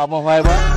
เอามาไว้วะ